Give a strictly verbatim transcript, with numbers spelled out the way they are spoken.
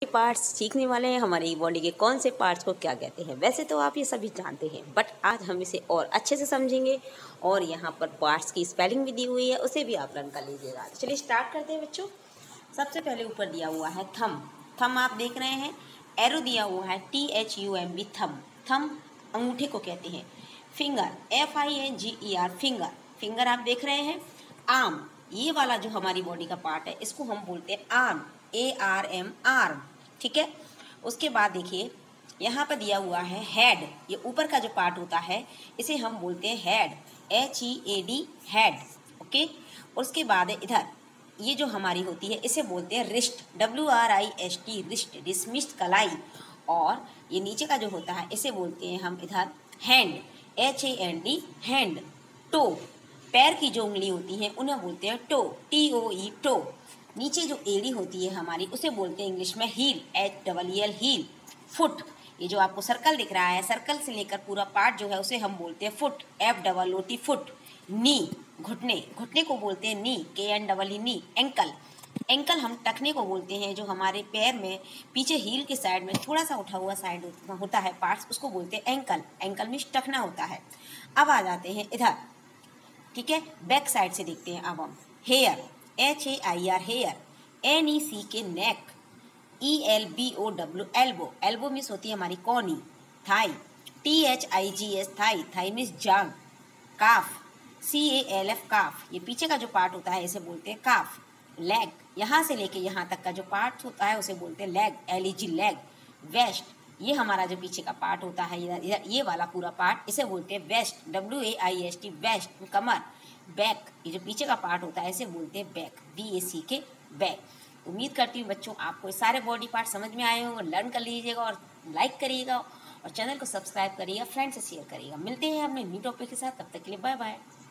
Parts सीखने वाले हैं हमारी बॉडी के कौन से पार्ट्स को क्या कहते हैं। वैसे तो आप ये सभी जानते हैं, बट आज हम इसे और अच्छे से समझेंगे और यहाँ पर पार्ट्स की स्पेलिंग भी दी हुई है, उसे भी आप लर्न कर लीजिएगा। तो चलिए स्टार्ट करते हैं बच्चों। सबसे पहले ऊपर दिया हुआ है थम। थम आप देख रहे हैं, एरो दिया हुआ है T H U M B, thumb. Thumb अंगूठे को कहते हैं। Finger, F I N G E R, finger. Finger आप देख रहे हैं। आर्म, ये वाला जो हमारी बॉडी का पार्ट है इसको हम बोलते हैं arm, A R M, arm. ठीक है। उसके बाद देखिए यहाँ पर दिया हुआ है हेड। ये ऊपर का जो पार्ट होता है इसे हम बोलते हैं head, H E A D, head. Okay. उसके बाद इधर ये जो हमारी होती है इसे बोलते हैं wrist, W R I S T, wrist, dismissed, कलाई। और ये नीचे का जो होता है इसे बोलते हैं हम इधर hand, H A N D, hand. Toe, पैर की जो उंगली होती है उन्हें बोलते हैं toe, T O E, toe. नीचे जो एड़ी होती है हमारी उसे बोलते हैं इंग्लिश में heel, H double E L, heel. Foot, ये जो आपको सर्कल दिख रहा है, सर्कल से लेकर पूरा पार्ट जो है उसे हम बोलते हैं foot, F double O T, foot. Knee, घुटने, घुटने को बोलते हैं knee, K N double E, knee. Ankle, ankle हम टखने को बोलते हैं, जो हमारे पैर में पीछे हील के साइड में थोड़ा सा उठा हुआ साइड होता है पार्ट्स, उसको बोलते हैं एंकल। एंकल में टखना होता है। अब आ जाते हैं इधर, ठीक है, बैक साइड से देखते हैं अब हम। Hair, H A I R, hair. N E C K, neck. E L B O W, elbow. Elbow means होती है हमारी कोनी। Thigh, T H I G S, thigh. Thigh means जांग। Calf, C A L F, calf. ये पीछे का जो part होता है इसे बोलते हैं काफ। लेग, यहाँ से लेके यहाँ तक का जो पार्ट होता है उसे बोलते हैं leg, L E G, leg. Waist, ये हमारा जो पीछे का पार्ट होता है इधर इधर ये वाला पूरा पार्ट इसे बोलते हैं waist, W A I S T, waist. कमर, बैक, ये जो पीछे का पार्ट होता है इसे बोलते हैं बैक, बी ए सी के, बैक। उम्मीद करती हूँ बच्चों आपको सारे बॉडी पार्ट समझ में आए होंगे। लर्न कर लीजिएगा और लाइक करिएगा और चैनल को सब्सक्राइब करिएगा, फ्रेंड से शेयर करिएगा। मिलते हैं अपने न्यू टॉपिक के साथ, तब तक के लिए बाय बाय।